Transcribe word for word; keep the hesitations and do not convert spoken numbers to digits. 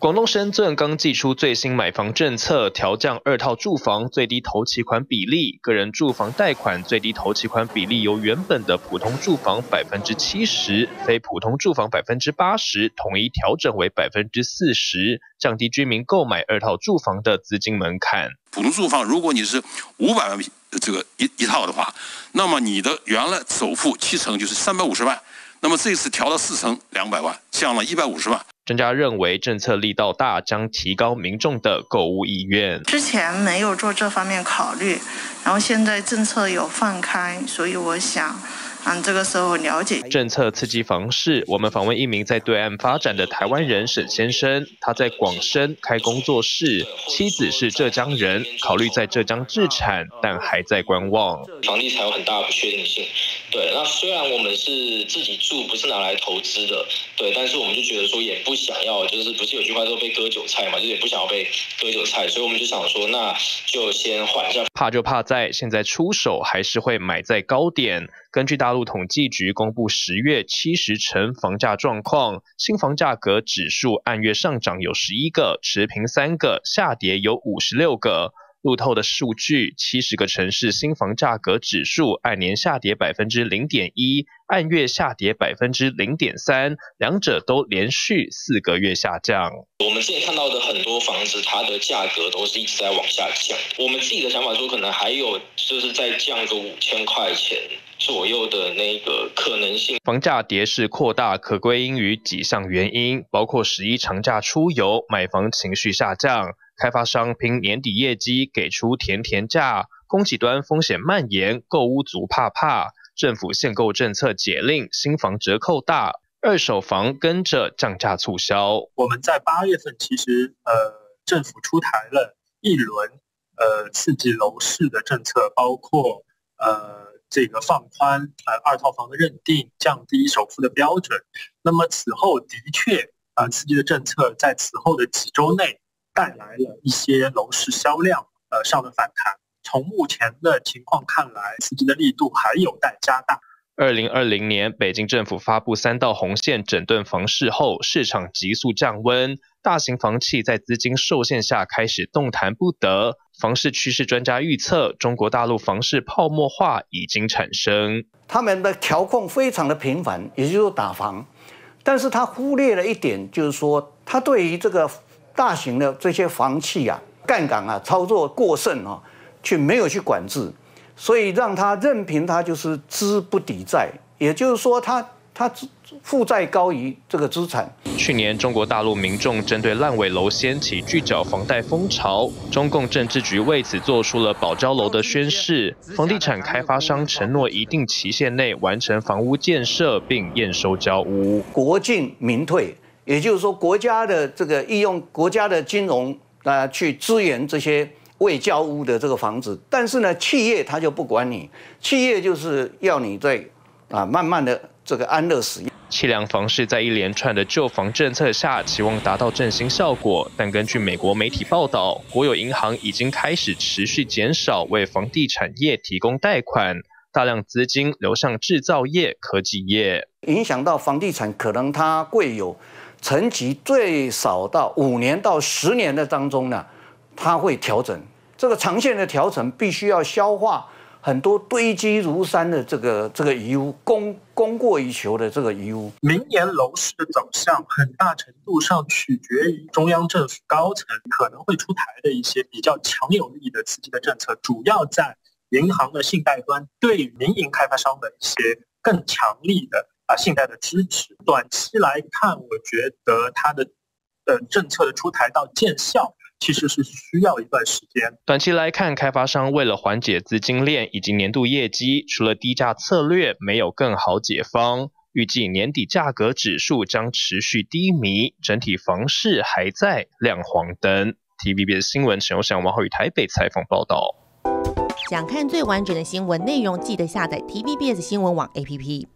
广东深圳刚祭出最新买房政策，调降二套住房最低头期款比例，个人住房贷款最低头期款比例由原本的普通住房百分之七十、非普通住房百分之八十，统一调整为百分之四十，降低居民购买二套住房的资金门槛。 普通住房，如果你是五百万这个一一套的话，那么你的原来首付七成就是三百五十万，那么这次调到四成两百万，降了一百五十万。 专家认为，政策力道大，将提高民众的购物意愿。 之前没有做这方面考虑，然后现在政策有放开，所以我想，嗯，这个时候了解政策刺激房市。我们访问一名在对岸发展的台湾人沈先生，他在广深开工作室，妻子是浙江人，考虑在浙江置产，但还在观望。 房地产有很大的不确定性，对。那虽然我们是自己住，不是拿来投资的，对，但是我们就觉得说也不想要，就是不是有句话说被割韭菜嘛，就是也不想要被割韭菜，所以我们就想说，那就先缓一下。 怕就怕在现在出手还是会买在高点。根据大陆统计局公布十月七十城房价状况，新房价格指数按月上涨有十一个，持平三个，下跌有五十六个。路透的数据，七十个城市新房价格指数按年下跌百分之零点一，按月下跌百分之零点三，两者都连续四个月下降。 我们之前看到的很多房子，它的价格都是一直在往下降。我们自己的想法说，可能还有就是再降个五千块钱左右的那个可能性。 房价跌势扩大，可归因于几项原因，包括十一长假出游，买房情绪下降。开发商拼年底业绩给出甜甜价，供给端风险蔓延，购屋族怕怕，政府限购政策解令，新房折扣大，二手房跟着降价促销。 我们在八月份其实呃政府出台了一轮呃刺激楼市的政策，包括呃这个放宽呃二套房的认定，降低首付的标准。那么此后的确啊、呃、刺激的政策在此后的几周内带来了一些楼市销量呃上的反弹。从目前的情况看来，刺激的力度还有待加大。 二零二零年，北京政府发布三道红线整顿房市后，市场急速降温，大型房企在资金受限下开始动弹不得。房市趋势专家预测，中国大陆房市泡沫化已经产生。 他们的调控非常的频繁，也就是打房，但是他忽略了一点，就是说他对于这个大型的这些房企啊，杠杆啊操作过剩啊，却没有去管制，所以让他任凭他就是资不抵债，也就是说他他负债高于这个资产。 去年中国大陆民众针对烂尾楼掀起拒缴房贷风潮，中共政治局为此做出了保交楼的宣示，房地产开发商承诺一定期限内完成房屋建设并验收交屋。 国进民退。也就是说，国家的这个利用国家的金融啊、呃、去支援这些未交屋的这个房子，但是呢，企业他就不管你，企业就是要你在啊、呃、慢慢的这个安乐使用。 凄凉房市在一连串的救房政策下，期望达到振兴效果，但根据美国媒体报道，国有银行已经开始持续减少为房地产业提供贷款，大量资金流向制造业、科技业， 影响到房地产可能它贵有层级最少到五年到十年的当中呢，它会调整。这个长线的调整必须要消化很多堆积如山的这个这个遗物，供供过于求的这个遗物。 明年楼市的走向很大程度上取决于中央政府高层可能会出台的一些比较强有力的刺激的政策，主要在银行的信贷端对于民营开发商的一些更强力的啊，信贷的支持。短期来看，我觉得它的呃政策的出台到见效，其实是需要一段时间。 短期来看，开发商为了缓解资金链以及年度业绩，除了低价策略，没有更好解方。预计年底价格指数将持续低迷，整体房市还在亮黄灯。T V B S 新闻陈友祥、王浩宇台北采访报道。 想看最完整的新闻内容，记得下载 T V B S 新闻网 A P P。